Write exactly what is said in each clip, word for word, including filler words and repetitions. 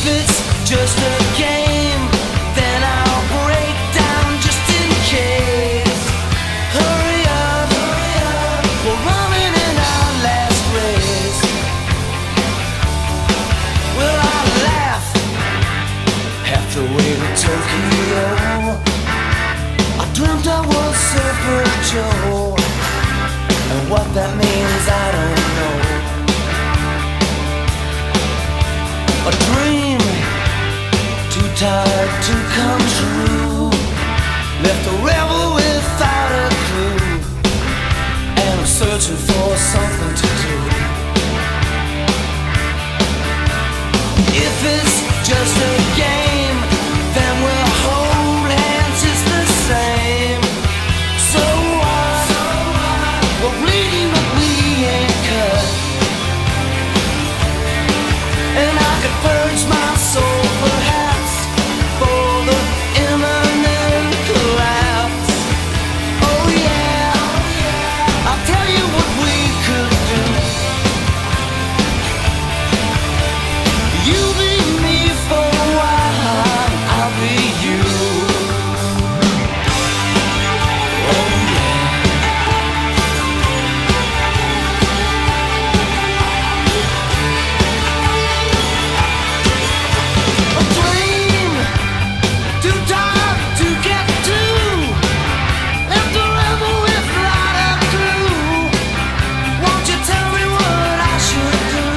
it's just a game, then I'll break down just in case. Hurry up, hurry up, we're running in our last race. Well, I laugh half the way to Tokyo. I dreamt I was Surfer Joe, and what that means I don't know. A dream too tired to come true, left a rebel without a clue, and I'm searching for something to do. If it's just a game, then we'll hold hands, it's the same. So what? We're bleeding but we ain't cut, and I could purge my soul perhaps for the imminent collapse. Oh yeah, I'll tell you what we could do. You be me for a while, I'll be you. Oh yeah. A dream too tired to get to, left a rebel without a clue. Won't you tell me what I should do?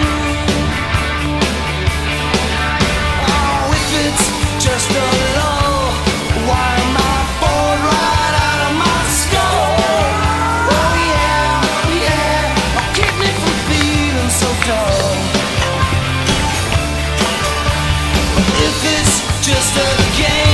Oh, if it's just a lull, why am I bored right out of my skull? Oh yeah, yeah, oh, keep me from feeling so dull. If it's just a game,